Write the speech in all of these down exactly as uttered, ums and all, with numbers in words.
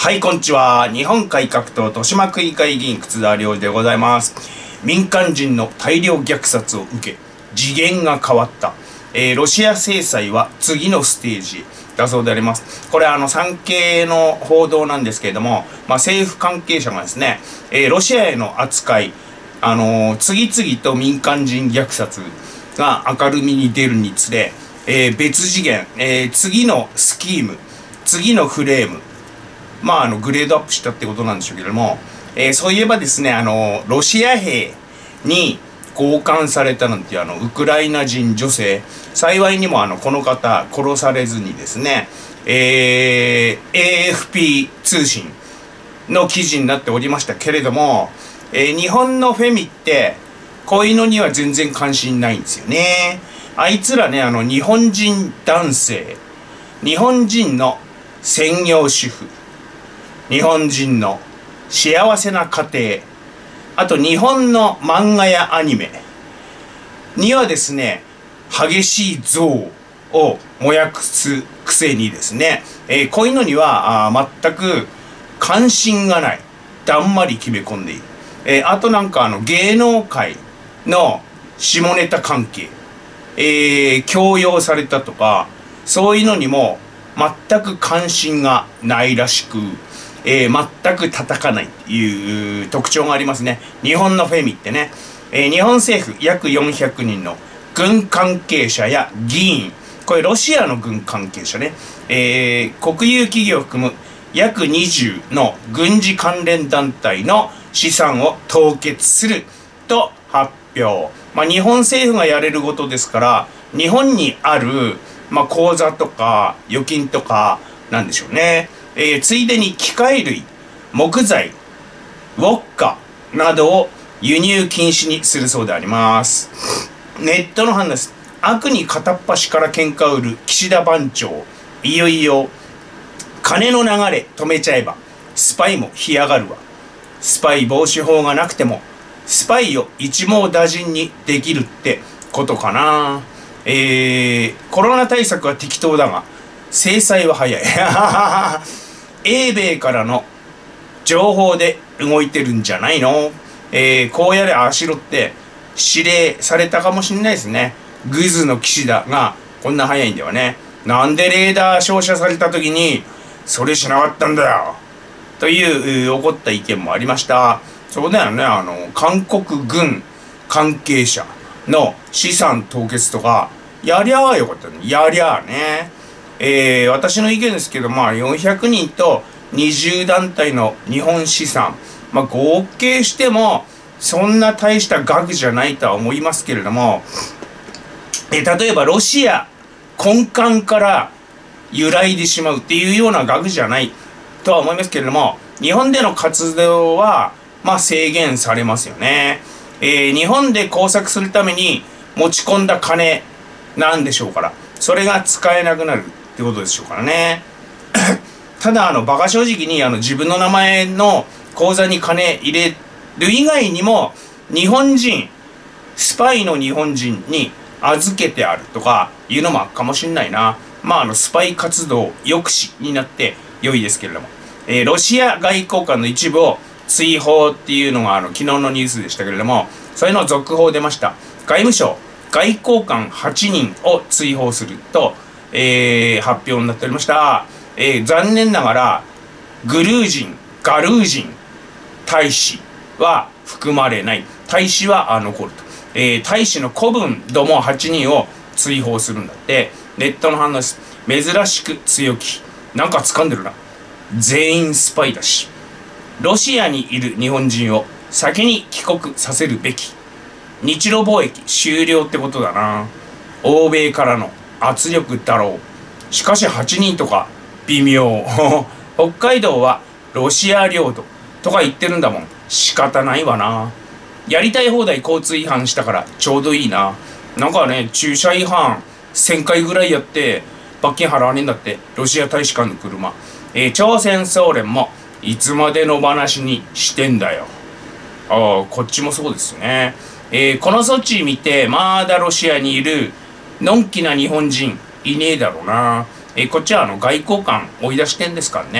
はい、こんにちは。日本改革党豊島区議会議員楠田亮でございます。民間人の大量虐殺を受け、次元が変わった。えー、ロシア制裁は次のステージだそうであります。これはあの産経の報道なんですけれども、まあ、政府関係者がですね、えー、ロシアへの扱い、あのー、次々と民間人虐殺が明るみに出るにつれ、えー、別次元、えー、次のスキーム、次のフレーム、まあ、あのグレードアップしたってことなんでしょうけれども、えー、そういえばですね、あのロシア兵に強姦されたなんていうあのウクライナ人女性、幸いにもあのこの方殺されずにですね、えー、エーエフピー 通信の記事になっておりましたけれども、えー、日本のフェミってこういうのには全然関心ないんですよね。あいつらね、あの日本人男性、日本人の専業主婦、日本人の幸せな家庭、あと日本の漫画やアニメにはですね、激しい憎悪を燃やすくせにですね、えー、こういうのにはあ全く関心がない。だんまり決め込んでいる。えー、あとなんかあの芸能界の下ネタ関係、えー、強要されたとか、そういうのにも全く関心がないらしく、えー、全く叩かないっていう特徴がありますね。日本のフェミってね、えー、日本政府約よんひゃくにんの軍関係者や議員、これロシアの軍関係者ね、えー、国有企業を含む約にじゅうの軍事関連団体の資産を凍結すると発表。まあ、日本政府がやれることですから、日本にある、まあ、口座とか預金とかなんでしょうね。えー、ついでに機械類、木材、ウォッカなどを輸入禁止にするそうであります。ネットの反応です。悪に片っ端から喧嘩を売る岸田番長、いよいよ金の流れ止めちゃえばスパイも干上がるわ。スパイ防止法がなくてもスパイを一網打尽にできるってことかな。えー、コロナ対策は適当だが制裁は早い。英米からの情報で動いてるんじゃないの。えー、こうやれああしろって指令されたかもしれないですね。グズの岸田がこんな早いんだよね。なんでレーダー照射された時にそれしなかったんだよという怒った意見もありました。そうだよね、あの韓国軍関係者の資産凍結とかやりゃあよかったね。やりゃあね。えー、私の意見ですけど、まあ、よんひゃくにんとにじゅう団体の日本資産、まあ、合計してもそんな大した額じゃないとは思いますけれども、えー、例えばロシア根幹から揺らいでしまうっていうような額じゃないとは思いますけれども、日本での活動は、まあ、制限されますよね。えー、日本で工作するために持ち込んだ金なんでしょうから、それが使えなくなるってことでしょうからね。ただあのバカ正直にあの自分の名前の口座に金入れる以外にも、日本人スパイの日本人に預けてあるとかいうのもあるかもしれないな。まああのスパイ活動抑止になって良いですけれども、えー、ロシア外交官の一部を追放っていうのがあの昨日のニュースでしたけれども、それの続報出ました。外務省外交官はちにんを追放すると、えー、発表になっておりました。えー、残念ながらグルー人、ガルー人大使は含まれない。大使は残ると。えー、大使の子分どもはちにんを追放するんだって。ネットの反応です。珍しく強気。なんか掴んでるな。全員スパイだし。ロシアにいる日本人を先に帰国させるべき。日露貿易終了ってことだな。欧米からの圧力だろう。しかしはちにんとか微妙。北海道はロシア領土とか言ってるんだもん。仕方ないわな。やりたい放題交通違反したからちょうどいいな。なんかね、駐車違反せんかいぐらいやって罰金払わねえんだって。ロシア大使館の車。えー、朝鮮総連もいつまでの話にしてんだよ。ああ、こっちもそうですね。えー、この措置見てまだロシアにいるのんきな日本人いねえだろうな。えー、こっちはあの外交官追い出してんですからね。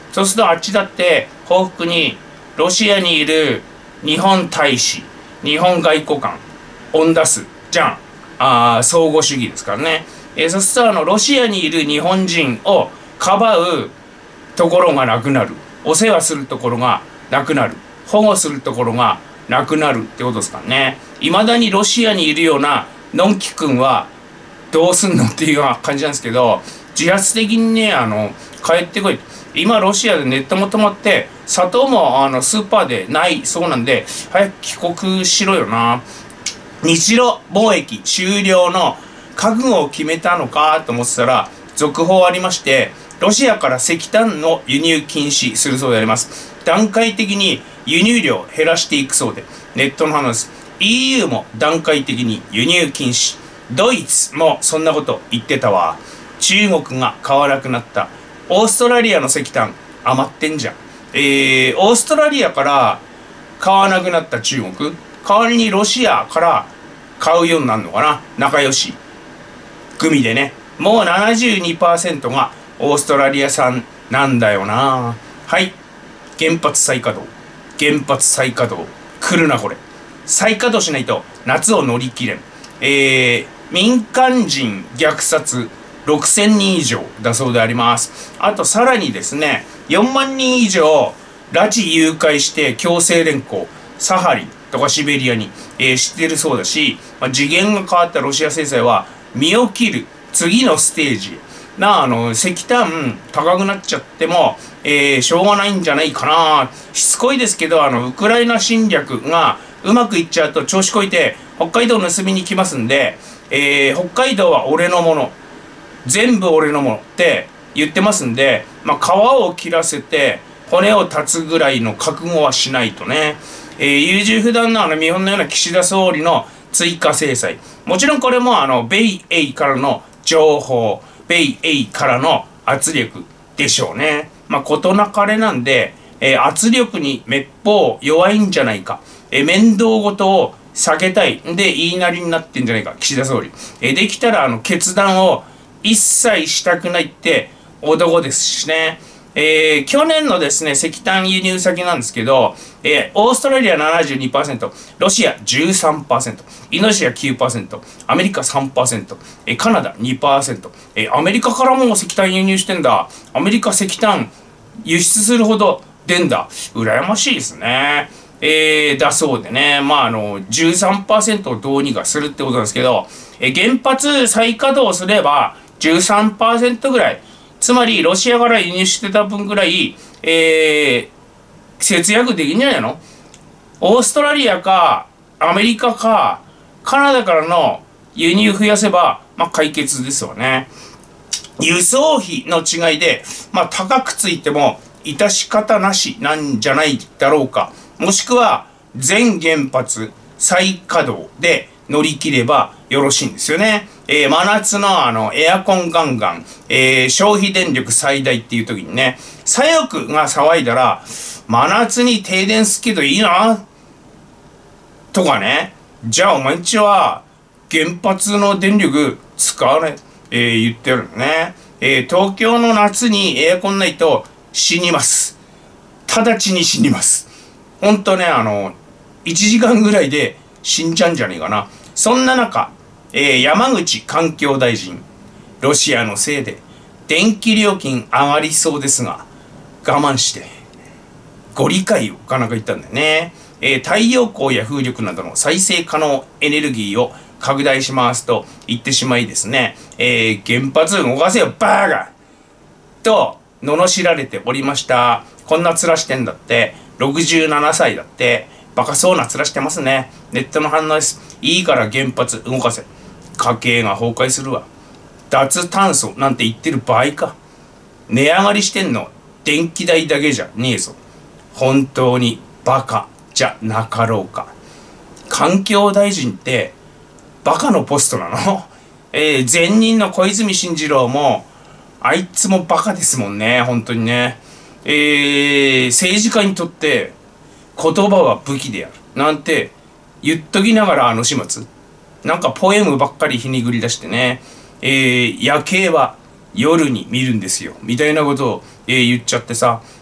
そうするとあっちだって報復にロシアにいる日本大使、日本外交官、オン出すじゃん。あ相互主義ですからね。えー、そうするとあのロシアにいる日本人をかばうところがなくなる。お世話するところがなくなる。保護するところがなくなるってことですからね。いまだにロシアにいるようなのんきくんはどうすんのっていうような感じなんですけど、自発的にね、あの、帰ってこい。今ロシアでネットも止まって、砂糖もあのスーパーでないそうなんで、早く帰国しろよな。日露貿易終了の覚悟を決めたのかと思ってたら、続報ありまして、ロシアから石炭の輸入禁止するそうであります。段階的に輸入量を減らしていくそうで、ネットの話です。イーユー も段階的に輸入禁止。ドイツもそんなこと言ってたわ。中国が買わなくなった。オーストラリアの石炭余ってんじゃん。えー、オーストラリアから買わなくなった中国、代わりにロシアから買うようになるのかな。仲良し組でね。もう ななじゅうにパーセント がオーストラリア産なんだよな。はい。原発再稼働。原発再稼働。来るなこれ。再稼働しないと夏を乗り切れん。えー、民間人虐殺ろくせんにん以上だそうであります。あとさらにですね、よんまんにん以上拉致誘拐して強制連行、サハリンとかシベリアに、えー、してるそうだし、まあ、次元が変わったロシア制裁は身を切る次のステージな、あの石炭高くなっちゃっても、えー、しょうがないんじゃないかな。しつこいですけど、あのウクライナ侵略がうまくいっちゃうと調子こいて北海道盗みに来ますんで、えー、北海道は俺のもの、全部俺のものって言ってますんで、まあ、皮を切らせて骨を断つぐらいの覚悟はしないとね。えー、優柔不断なあの見本のような岸田総理の追加制裁。もちろんこれもあの米英からの情報、米英からの圧力でしょうね。まあ、事なかれなんで、えー、圧力にめっぽう弱いんじゃないか。えー、面倒事を避けたいんで言いなりになってんじゃないか、岸田総理。えー、できたらあの決断を一切したくないって男ですしね。えー、去年のですね、石炭輸入先なんですけど、えー、オーストラリア ななじゅうにパーセント、ロシア じゅうさんパーセント、インドネシア きゅうパーセント、アメリカ さんパーセント、えー、カナダ にパーセント、えー、アメリカからも石炭輸入してんだ。アメリカ石炭輸出するほど出んだ。羨ましいですね。えー、だそうでね、まあ、あの、じゅうさんパーセント をどうにかするってことなんですけど、えー、原発再稼働すれば じゅうさんパーセント ぐらい、つまりロシアから輸入してた分ぐらい、えー、節約できんじゃないの？オーストラリアかアメリカかカナダからの輸入増やせば、まあ、解決ですよね。輸送費の違いで、まあ、高くついても致し方なしなんじゃないだろうか。もしくは全原発再稼働で乗り切ればよろしいんですよね。えー、真夏のあのエアコンガンガン、えー、消費電力最大っていう時にね、左翼が騒いだら真夏に停電すけどいいなとかね、じゃあお前んちは原発の電力使わない、えー、言ってるのね。えー、東京の夏にエアコンないと死にます。直ちに死にます。ほんとね、あのいちじかんぐらいで死んじゃうんじゃねえかな。そんな中、えー、山口環境大臣、ロシアのせいで電気料金上がりそうですが、我慢してご理解をかなんか言ったんだよね。えー、太陽光や風力などの再生可能エネルギーを拡大しますと言ってしまいですね、えー、原発動かせよバーガーと罵られておりました。こんな面してんだって、ろくじゅうななさいだって、バカそうな面してますね。ネットの反応です。いいから原発動かせ。家計が崩壊するわ。脱炭素なんて言ってる場合か。値上がりしてんの電気代だけじゃねえぞ。本当にバカじゃなかろうか。環境大臣ってバカのポストなの？えー、前任の小泉進次郎もあいつもバカですもんね。本当にね。えー、政治家にとって言葉は武器であるなんて言っときながら、あの始末なんかポエムばっかりひねぐり出してね、えー、夜景は夜に見るんですよみたいなことを、えー、言っちゃってさ、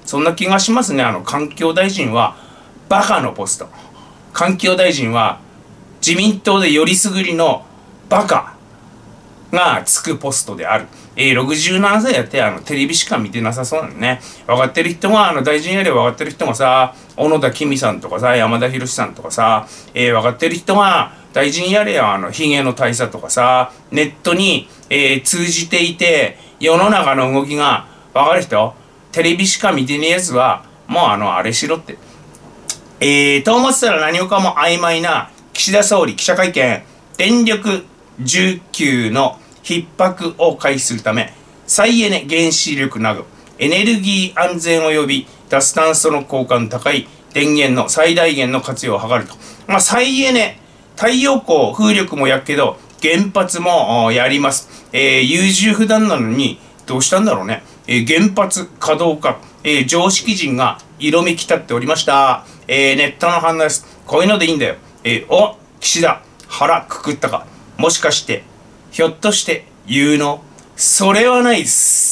そんな気がしますね。あの、環境大臣は、バカのポスト。環境大臣は、自民党でよりすぐりのバカがつくポストである。えー、ろくじゅうななさいやって、あの、テレビしか見てなさそうなのね。分かってる人が、あの、大臣やれば分かってる人がさ、小野田公さんとかさ、山田博さんとかさ、えー、分かってる人が、大臣やれや、あの、ヒゲの大佐とかさ、ネットに、えー、通じていて、世の中の動きが分かる人、テレビしか見てねえやつは、もうあの、あれしろって。えー、と思ってたら何もかも曖昧な岸田総理記者会見、電力需給の逼迫を回避するため、再エネ、原子力など、エネルギー安全及び脱炭素の効果の高い電源の最大限の活用を図ると。まあ、再エネ、太陽光、風力もやっけど、原発もやります。えー、優柔不断なのに、どうしたんだろうね。えー、原発稼働か、えー、常識人が色めき立っておりました。えー、ネットの反応です。こういうのでいいんだよ。えー、お、岸田、腹くくったか。もしかして、ひょっとして有能？それはないです。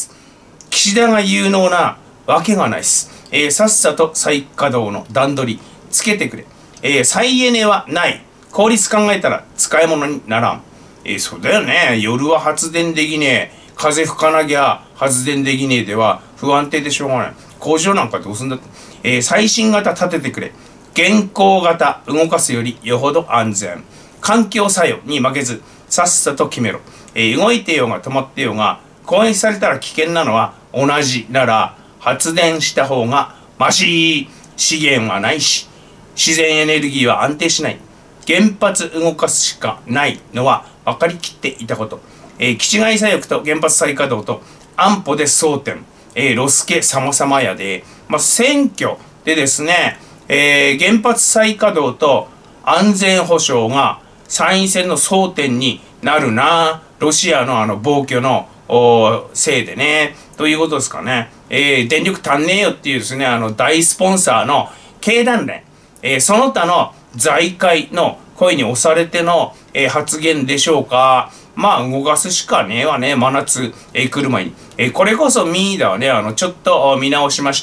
岸田が有能なわけがないです。えー、さっさと再稼働の段取りつけてくれ。えー、再エネはない。効率考えたら使い物にならん。えー、そうだよね。夜は発電できねえ。風吹かなきゃ発電できねえでは不安定でしょうがない。工場なんかどうすんだって。えー、最新型立ててくれ。現行型動かすよりよほど安全。環境作用に負けず、さっさと決めろ。えー、動いてようが止まってようが、攻撃されたら危険なのは同じなら、発電した方がマシ。資源はないし、自然エネルギーは安定しない。原発動かすしかないのは分かりきっていたこと。えー、基地外左翼と原発再稼働と安保で争点。えー、ロスケ様々やで。まあ、選挙でですね、えー、原発再稼働と安全保障が参院選の争点になるな。ロシアのあの暴挙のせいでね。ということですかね。えー、電力足んねえよっていうですね、あの大スポンサーの経団連。えー、その他の財界の声に押されての、えー、発言でしょうか。まあ動かすしかねえわね。真夏、えー、来る前に。えー、これこそミーダはね、あの、ちょっと見直しました。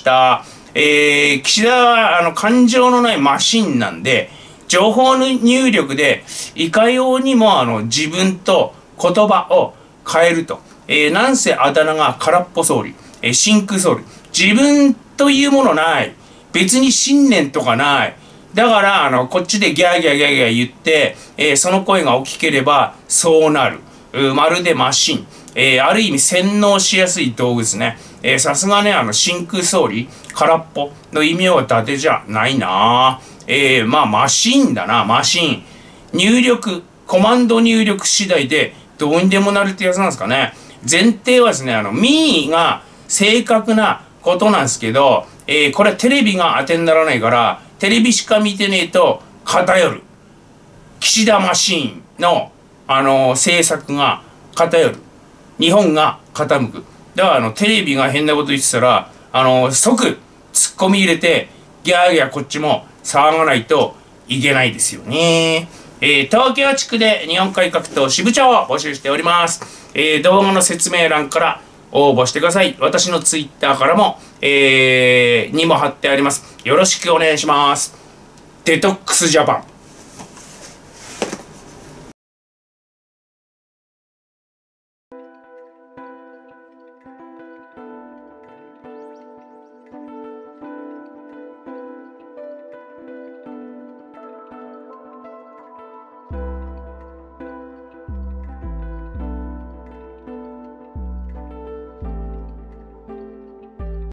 えー、岸田はあの感情のないマシンなんで、情報の入力でいかようにもあの自分と言葉を変えると。えー、なんせあだ名が空っぽ総理、えー、真空総理。自分というものない。別に信念とかない。だから、あの、こっちでギャーギャーギャーギャー言って、えー、その声が大きければ、そうなる。まるでマシン。えー、ある意味洗脳しやすい道具ですね。えー、さすがね、あの、真空総理、空っぽの異名は伊達じゃないな。えー、まあ、マシンだな、マシン。入力、コマンド入力次第で、どうにでもなるってやつなんですかね。前提はですね、あの、ミーが正確なことなんですけど、えー、これはテレビが当てにならないから、テレビしか見てねえと偏る。岸田マシーンの、あのー、政策が偏る。日本が傾く。だからあの、テレビが変なこと言ってたら、あのー、即突っ込み入れて、ギャーギャーこっちも騒がないといけないですよね。えー、東京地区で日本改革党支部長を募集しております。えー、動画の説明欄から応募してください。私のツイッターからも、えー、にも貼ってあります。よろしくお願いします。デトックスジャパン。